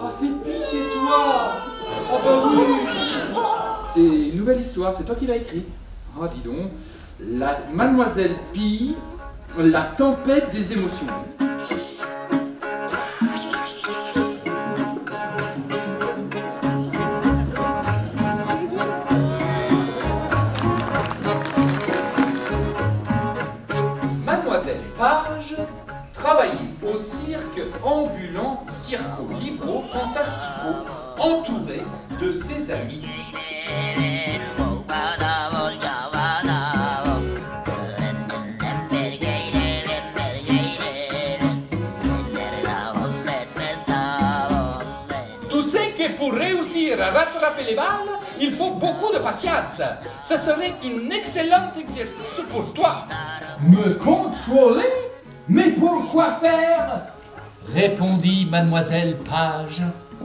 Oh, c'est Pi, c'est toi. Oh, bah oui. C'est une nouvelle histoire, c'est toi qui l'as écrite. Ah, dis donc. La Mademoiselle Pi, la tempête des émotions. Mademoiselle Page travaillait au cirque ambulant Circo Libro Fantastico, entourée de ses amis. Tu sais que pour réussir à rattraper les balles, il faut beaucoup de patience. Ce serait un excellent exercice pour toi. Me contrôler? Mais pourquoi faire? Répondit Mademoiselle Page.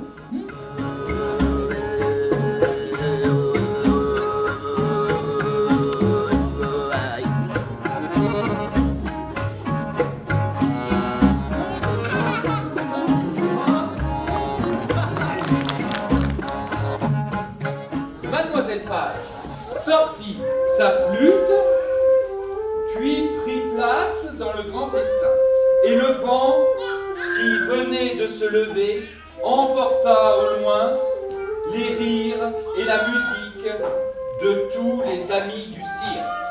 Mademoiselle Page sortit sa flûte, puis prit place dans le grand festin. Et le vent, qui venait de se lever, emporta au loin les rires et la musique de tous les amis du cirque.